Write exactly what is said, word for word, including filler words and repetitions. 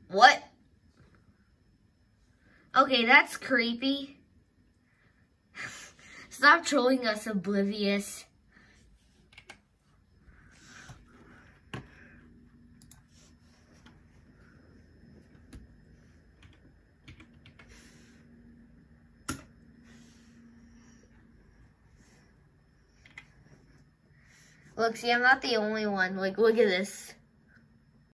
What? Okay, that's creepy. Stop trolling us, Oblivious. Look, see, I'm not the only one. Like, look at this.